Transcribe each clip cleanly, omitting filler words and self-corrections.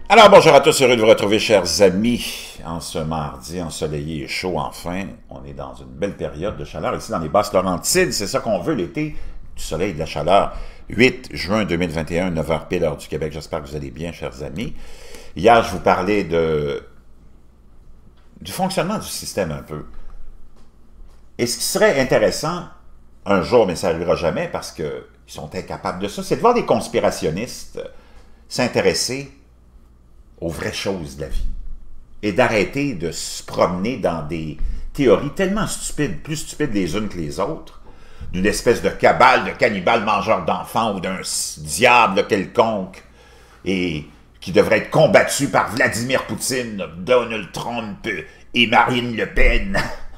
Alors, bonjour à tous, heureux de vous retrouver, chers amis, en ce mardi ensoleillé et chaud, enfin. On est dans une belle période de chaleur ici dans les Basses-Laurentides, c'est ça qu'on veut, l'été, du soleil, de la chaleur. 8 juin 2021, 9h pile, heure du Québec, j'espère que vous allez bien, chers amis. Hier, je vous parlais du fonctionnement du système un peu. Et ce qui serait intéressant, un jour, mais ça n'arrivera jamais parce qu'ils sont incapables de ça, c'est de voir des conspirationnistes s'intéresser aux vraies choses de la vie et d'arrêter de se promener dans des théories tellement stupides, plus stupides les unes que les autres, d'une espèce de cabale de cannibales mangeurs d'enfants ou d'un diable quelconque et qui devrait être combattu par Vladimir Poutine, Donald Trump et Marine Le Pen.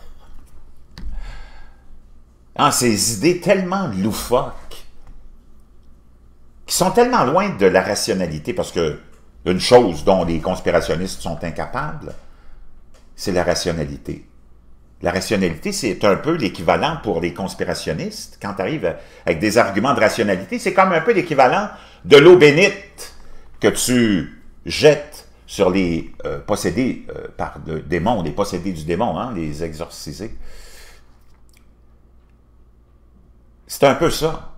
Ces idées tellement loufoques qui sont tellement loin de la rationalité parce que une chose dont les conspirationnistes sont incapables, c'est la rationalité. La rationalité, c'est un peu l'équivalent pour les conspirationnistes. Quand tu arrives avec des arguments de rationalité, c'est comme un peu l'équivalent de l'eau bénite que tu jettes sur les possédés par le démon, les possédés du démon, hein, les exorcisés. C'est un peu ça,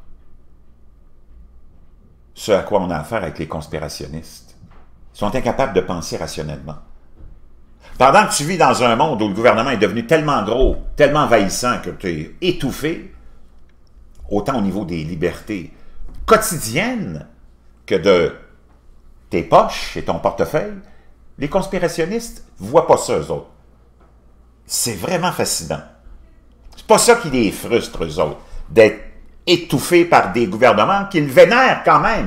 ce à quoi on a affaire avec les conspirationnistes. Ils sont incapables de penser rationnellement. Pendant que tu vis dans un monde où le gouvernement est devenu tellement gros, tellement envahissant que tu es étouffé, autant au niveau des libertés quotidiennes que de tes poches et ton portefeuille, les conspirationnistes ne voient pas ça, eux autres. C'est vraiment fascinant. C'est pas ça qui les frustre, eux autres, d'être étouffés par des gouvernements qu'ils vénèrent quand même.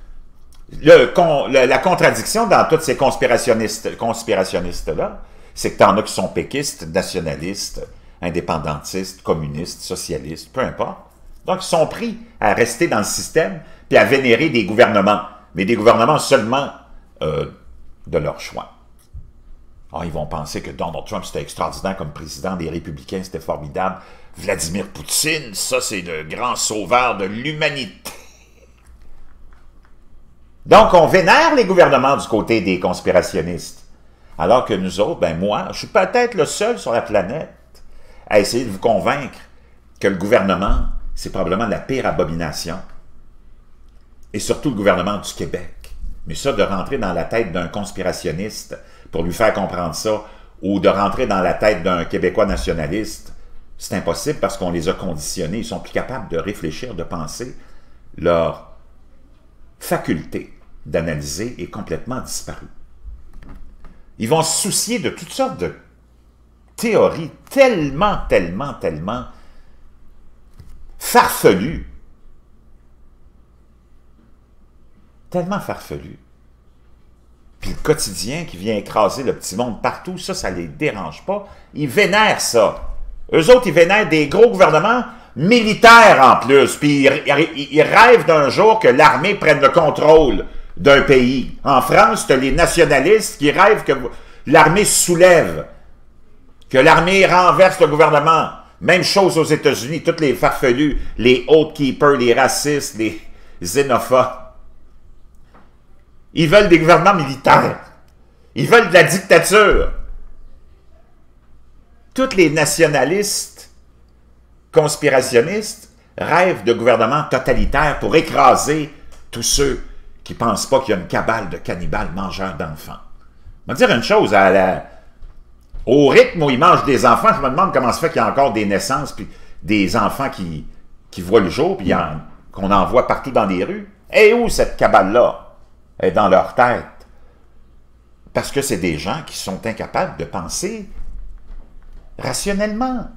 La contradiction dans tous ces conspirationnistes-là, c'est que tu en as qui sont péquistes, nationalistes, indépendantistes, communistes, socialistes, peu importe. Donc, ils sont pris à rester dans le système puis à vénérer des gouvernements, mais des gouvernements seulement de leur choix. Alors, ils vont penser que Donald Trump, c'était extraordinaire comme président, les républicains, c'était formidable. Vladimir Poutine, ça, c'est le grand sauveur de l'humanité. Donc, on vénère les gouvernements du côté des conspirationnistes. Alors que nous autres, ben moi, je suis peut-être le seul sur la planète à essayer de vous convaincre que le gouvernement, c'est probablement la pire abomination. Et surtout le gouvernement du Québec. Mais ça, de rentrer dans la tête d'un conspirationniste pour lui faire comprendre ça, ou de rentrer dans la tête d'un Québécois nationaliste, c'est impossible parce qu'on les a conditionnés. Ils sont plus capables de réfléchir, de penser. Leur faculté d'analyser est complètement disparue. Ils vont se soucier de toutes sortes de théories tellement farfelues. Tellement farfelues. Puis le quotidien qui vient écraser le petit monde partout, ça les dérange pas. Ils vénèrent ça. Eux autres, ils vénèrent des gros gouvernements militaires en plus, puis ils rêvent d'un jour que l'armée prenne le contrôle d'un pays. En France, tu as les nationalistes qui rêvent que l'armée se soulève, que l'armée renverse le gouvernement. Même chose aux États-Unis, toutes les farfelus, les oath keepers, les racistes, les xénophobes. Ils veulent des gouvernements militaires. Ils veulent de la dictature. Tous les nationalistes conspirationnistes rêvent de gouvernements totalitaires pour écraser tous ceux qui ne pensent pas qu'il y a une cabale de cannibales mangeurs d'enfants. Je vais dire une chose, au rythme où ils mangent des enfants, je me demande comment se fait qu'il y a encore des naissances, puis des enfants qui voient le jour, puis qu'on en voit partout dans les rues. Et où cette cabale-là? Elle est dans leur tête. Parce que c'est des gens qui sont incapables de penser rationnellement.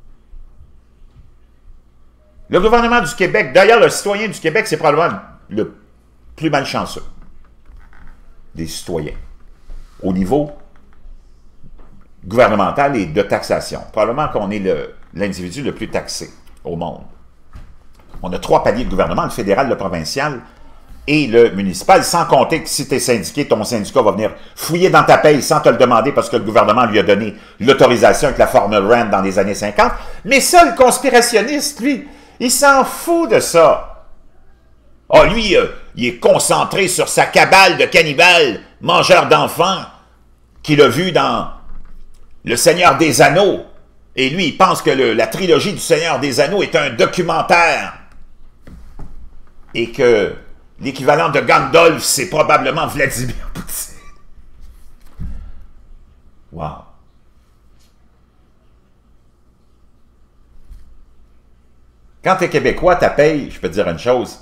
Le gouvernement du Québec, d'ailleurs, le citoyen du Québec, c'est probablement le plus malchanceux des citoyens au niveau gouvernemental et de taxation. Probablement qu'on est l'individu le plus taxé au monde. On a 3 paliers de gouvernement, le fédéral, le provincial et le municipal, sans compter que si tu es syndiqué, ton syndicat va venir fouiller dans ta paye sans te le demander parce que le gouvernement lui a donné l'autorisation avec la formule Rand dans les années 50. Mais ça, le conspirationniste, lui, il s'en fout de ça. Ah, lui, il est concentré sur sa cabale de cannibales, mangeurs d'enfants, qu'il a vu dans Le Seigneur des Anneaux. Et lui, il pense que la trilogie du Seigneur des Anneaux est un documentaire. Et que l'équivalent de Gandalf, c'est probablement Vladimir Poutine. Wow. Quand tu es Québécois, ta paye, je peux te dire une chose,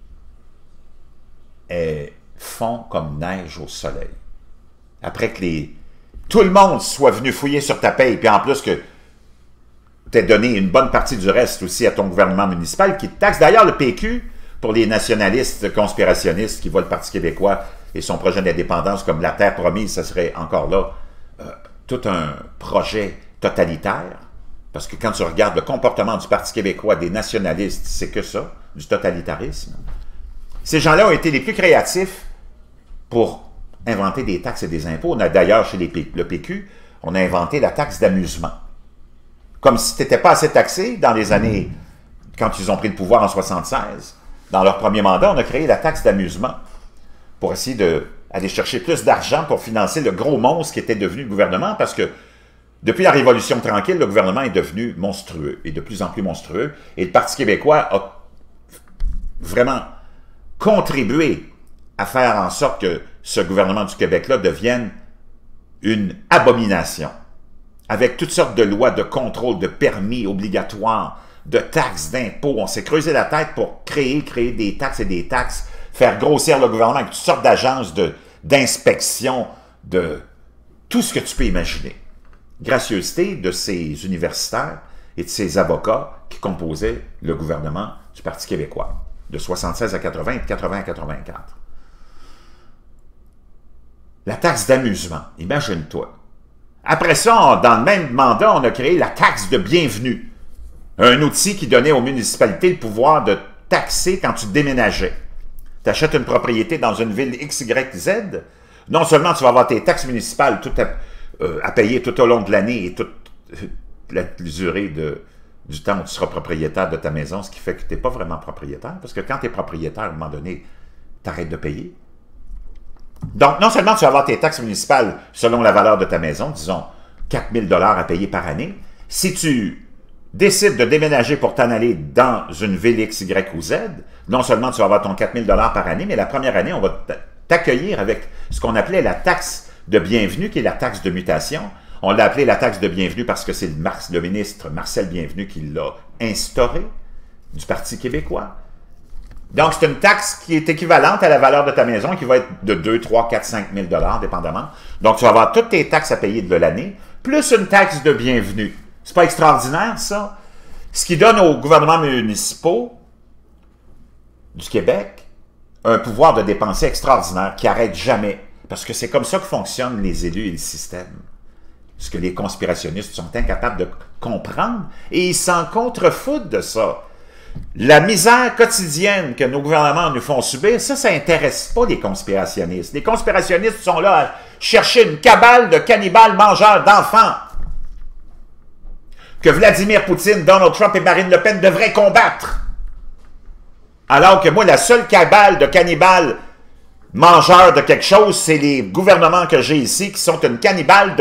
elle fond comme neige au soleil. Après que tout le monde soit venu fouiller sur ta paye, puis en plus que tu aies donné une bonne partie du reste aussi à ton gouvernement municipal qui te taxe. D'ailleurs, le PQ, pour les nationalistes conspirationnistes qui voient le Parti québécois et son projet d'indépendance comme la terre promise, ça serait encore là tout un projet totalitaire. Parce que quand tu regardes le comportement du Parti québécois, des nationalistes, c'est que ça, du totalitarisme. Ces gens-là ont été les plus créatifs pour inventer des taxes et des impôts. On a d'ailleurs, chez le PQ, on a inventé la taxe d'amusement. Comme si tu n'étais pas assez taxé dans les années, quand ils ont pris le pouvoir en 1976, dans leur premier mandat, on a créé la taxe d'amusement pour essayer d'aller chercher plus d'argent pour financer le gros monstre qui était devenu le gouvernement, parce que depuis la Révolution tranquille, le gouvernement est devenu monstrueux, et de plus en plus monstrueux, et le Parti québécois a vraiment contribué à faire en sorte que ce gouvernement du Québec-là devienne une abomination, avec toutes sortes de lois de contrôle, de permis obligatoires, de taxes, d'impôts. On s'est creusé la tête pour créer des taxes et des taxes, faire grossir le gouvernement avec toutes sortes d'agences d'inspection, de tout ce que tu peux imaginer. Gracieuseté de ces universitaires et de ces avocats qui composaient le gouvernement du Parti québécois, de 76 à 80 et de 80 à 84. La taxe d'amusement, imagine-toi. Après ça, dans le même mandat, on a créé la taxe de bienvenue, un outil qui donnait aux municipalités le pouvoir de taxer quand tu déménageais. Tu achètes une propriété dans une ville XYZ, non seulement tu vas avoir tes taxes municipales tout à payer tout au long de l'année et toute la durée du temps où tu seras propriétaire de ta maison, ce qui fait que tu n'es pas vraiment propriétaire, parce que quand tu es propriétaire, à un moment donné, tu arrêtes de payer. Donc, non seulement tu vas avoir tes taxes municipales selon la valeur de ta maison, disons 4 000 $ à payer par année, si tu décides de déménager pour t'en aller dans une ville X, Y ou Z, non seulement tu vas avoir ton 4 000 $ par année, mais la première année, on va t'accueillir avec ce qu'on appelait la taxe de bienvenue, qui est la taxe de mutation. On l'a appelé la taxe de bienvenue parce que c'est le ministre Marcel Bienvenu qui l'a instauré, du Parti québécois. Donc, c'est une taxe qui est équivalente à la valeur de ta maison, qui va être de 2, 3, 4, 5 000 $, dépendamment. Donc, tu vas avoir toutes tes taxes à payer de l'année, plus une taxe de bienvenue. C'est pas extraordinaire, ça? Ce qui donne aux gouvernements municipaux du Québec un pouvoir de dépenser extraordinaire qui n'arrête jamais. Parce que c'est comme ça que fonctionnent les élus et le système. Ce que les conspirationnistes sont incapables de comprendre, et ils s'en contrefoutent de ça. La misère quotidienne que nos gouvernements nous font subir, ça n'intéresse pas les conspirationnistes. Les conspirationnistes sont là à chercher une cabale de cannibales mangeurs d'enfants que Vladimir Poutine, Donald Trump et Marine Le Pen devraient combattre. Alors que moi, la seule cabale de cannibales mangeurs de quelque chose, c'est les gouvernements que j'ai ici qui sont une cannibale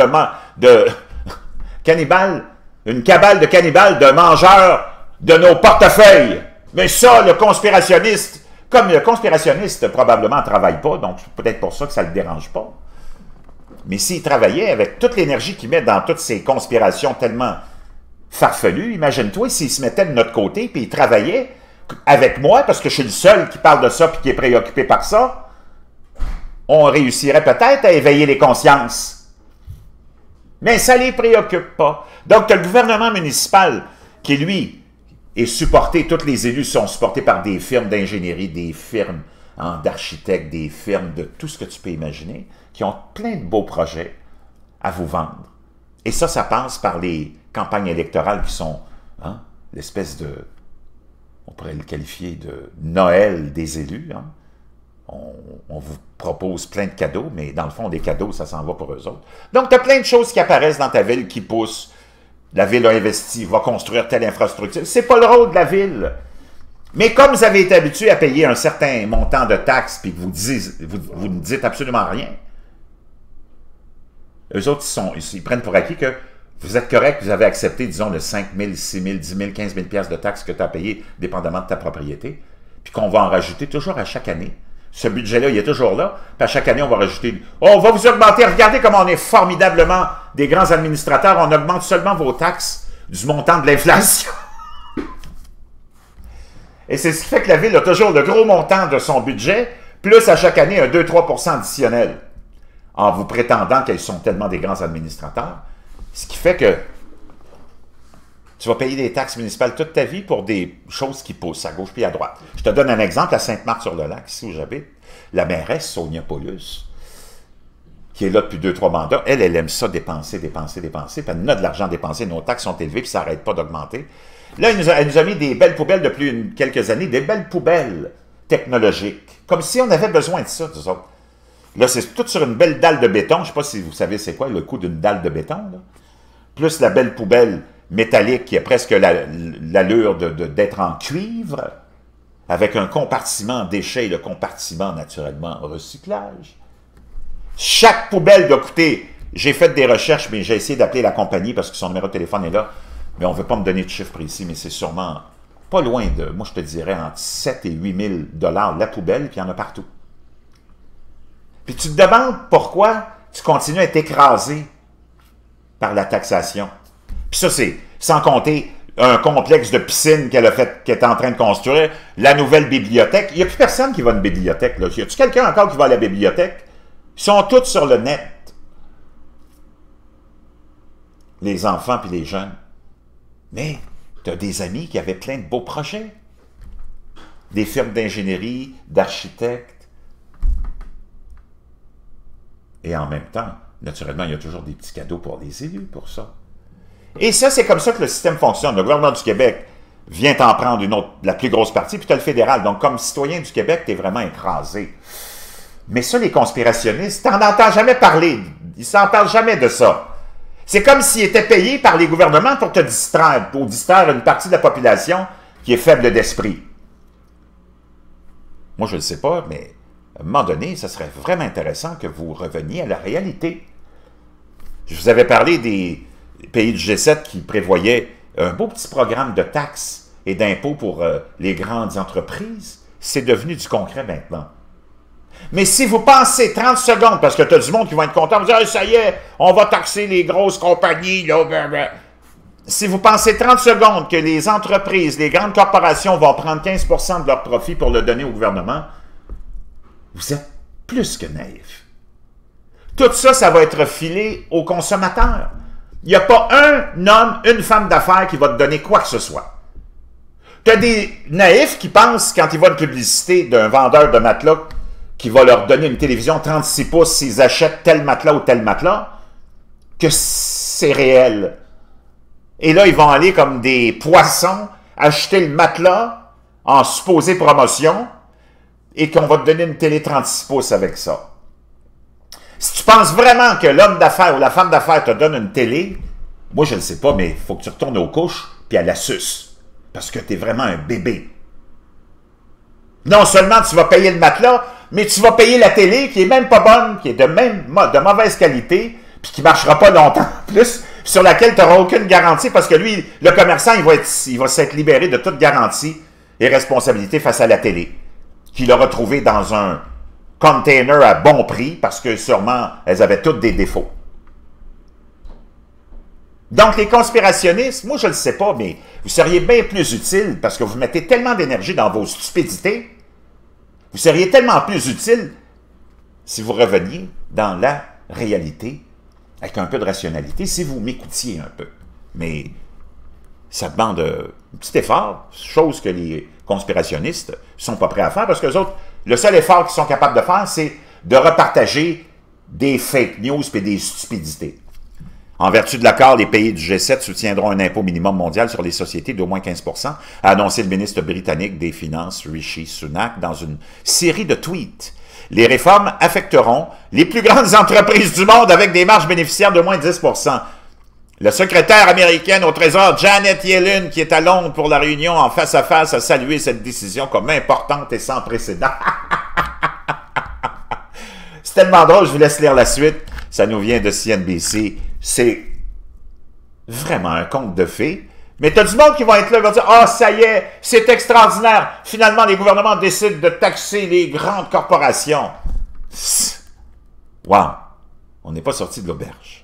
une cabale de cannibales de mangeurs de nos portefeuilles. Mais ça, le conspirationniste, comme le conspirationniste probablement ne travaille pas, donc peut-être pour ça que ça ne le dérange pas. Mais s'il travaillait avec toute l'énergie qu'il met dans toutes ces conspirations tellement farfelues, imagine-toi s'il se mettait de notre côté puis il travaillait avec moi, parce que je suis le seul qui parle de ça puis qui est préoccupé par ça, on réussirait peut-être à éveiller les consciences. Mais ça ne les préoccupe pas. Donc, tu as le gouvernement municipal qui, lui, est supporté, tous les élus sont supportés par des firmes d'ingénierie, des firmes d'architectes, des firmes de tout ce que tu peux imaginer, qui ont plein de beaux projets à vous vendre. Et ça passe par les campagnes électorales qui sont l'espèce de, on pourrait le qualifier de Noël des élus. On vous propose plein de cadeaux, mais dans le fond, des cadeaux, ça s'en va pour eux autres. Donc, tu as plein de choses qui apparaissent dans ta ville qui poussent. La ville a investi, va construire telle infrastructure. C'est pas le rôle de la ville. Mais comme vous avez été habitué à payer un certain montant de taxes, puis que vous ne dites absolument rien, eux autres, ils prennent pour acquis que vous êtes correct, vous avez accepté, disons, le 5 000, 6 000, 10 000, 15 000 piastres de taxes que tu as payé, dépendamment de ta propriété, puis qu'on va en rajouter toujours à chaque année. Ce budget-là, il est toujours là, puis à chaque année, on va rajouter, oh, on va vous augmenter, regardez comment on est formidablement des grands administrateurs, on augmente seulement vos taxes du montant de l'inflation. Et c'est ce qui fait que la Ville a toujours le gros montant de son budget, plus à chaque année un 2-3% additionnel, en vous prétendant qu'elles sont tellement des grands administrateurs. Ce qui fait que tu vas payer des taxes municipales toute ta vie pour des choses qui poussent à gauche puis à droite. Je te donne un exemple à Sainte-Marthe-sur-le-Lac, ici où j'habite. La mairesse, Sonia Paulus, qui est là depuis 2-3 mandats, elle aime ça dépenser, dépenser, dépenser, puis elle a de l'argent dépensé, nos taxes sont élevées, puis ça n'arrête pas d'augmenter. Là, elle nous a mis des belles poubelles depuis quelques années, des belles poubelles technologiques, comme si on avait besoin de ça, nous autres. Là, c'est tout sur une belle dalle de béton. Je ne sais pas si vous savez c'est quoi le coût d'une dalle de béton, là. Plus la belle poubelle métallique qui a presque l'allure d'être en cuivre, avec un compartiment déchets et le compartiment, naturellement, recyclage. Chaque poubelle doit coûter... J'ai fait des recherches, mais j'ai essayé d'appeler la compagnie parce que son numéro de téléphone est là. Mais on ne veut pas me donner de chiffre précis, mais c'est sûrement pas loin de... Moi, je te dirais entre 7 et 8 000 $ la poubelle, puis il y en a partout. Puis tu te demandes pourquoi tu continues à être écrasé par la taxation. Puis ça, c'est sans compter un complexe de piscine qu'elle a fait, qu'elle est en train de construire, la nouvelle bibliothèque. Il n'y a plus personne qui va à une bibliothèque, là. Y a-tu quelqu'un encore qui va à la bibliothèque? Ils sont tous sur le net. Les enfants puis les jeunes. Mais tu as des amis qui avaient plein de beaux projets. Des firmes d'ingénierie, d'architectes. Et en même temps, naturellement, il y a toujours des petits cadeaux pour les élus pour ça. Et ça, c'est comme ça que le système fonctionne. Le gouvernement du Québec vient en prendre une autre, la plus grosse partie, puis tu as le fédéral. Donc, comme citoyen du Québec, tu es vraiment écrasé. Mais ça, les conspirationnistes, tu n'en entends jamais parler. Ils ne s'en parlent jamais de ça. C'est comme s'ils étaient payés par les gouvernements pour te distraire, pour distraire une partie de la population qui est faible d'esprit. Moi, je ne le sais pas, mais à un moment donné, ça serait vraiment intéressant que vous reveniez à la réalité. Je vous avais parlé des pays du G7 qui prévoyaient un beau petit programme de taxes et d'impôts pour les grandes entreprises. C'est devenu du concret maintenant. Mais si vous pensez 30 secondes, parce que tu as du monde qui va être content, vous dire hey, « ça y est, on va taxer les grosses compagnies. » Si vous pensez 30 secondes que les entreprises, les grandes corporations vont prendre 15% de leur profit pour le donner au gouvernement, vous êtes plus que naïf. Tout ça, ça va être filé aux consommateurs. Il n'y a pas un homme, une femme d'affaires qui va te donner quoi que ce soit. Tu as des naïfs qui pensent, quand ils voient une publicité d'un vendeur de matelas qui va leur donner une télévision 36 pouces s'ils achètent tel matelas ou tel matelas, que c'est réel. Et là, ils vont aller comme des poissons acheter le matelas en supposée promotion et qu'on va te donner une télé 36 pouces avec ça. Si tu penses vraiment que l'homme d'affaires ou la femme d'affaires te donne une télé, moi je ne le sais pas, mais il faut que tu retournes aux couches puis à la suce. Parce que tu es vraiment un bébé. Non seulement tu vas payer le matelas, mais tu vas payer la télé qui est même pas bonne, qui est de mauvaise qualité, puis qui ne marchera pas longtemps plus, sur laquelle tu n'auras aucune garantie, parce que lui, le commerçant, il va s'être libéré de toute garantie et responsabilité face à la télé, qu'il a retrouvée dans un container à bon prix, parce que sûrement, elles avaient toutes des défauts. Donc, les conspirationnistes, moi, je ne le sais pas, mais vous seriez bien plus utile, parce que vous mettez tellement d'énergie dans vos stupidités, vous seriez tellement plus utile si vous reveniez dans la réalité, avec un peu de rationalité, si vous m'écoutiez un peu. Mais ça demande un petit effort, chose que les conspirationnistes ne sont pas prêts à faire, parce que les autres, le seul effort qu'ils sont capables de faire, c'est de repartager des fake news et des stupidités. En vertu de l'accord, les pays du G7 soutiendront un impôt minimum mondial sur les sociétés d'au moins 15%, a annoncé le ministre britannique des Finances, Rishi Sunak, dans une série de tweets. Les réformes affecteront les plus grandes entreprises du monde avec des marges bénéficiaires de moins 10%. La secrétaire américaine au Trésor, Janet Yellen, qui est à Londres pour la réunion en face à face, a salué cette décision comme importante et sans précédent. C'est tellement drôle, je vous laisse lire la suite. Ça nous vient de CNBC. C'est vraiment un conte de fées. Mais t'as du monde qui va être là et va dire « Ah, ça y est, c'est extraordinaire. Finalement, les gouvernements décident de taxer les grandes corporations. » Wow! On n'est pas sorti de l'auberge.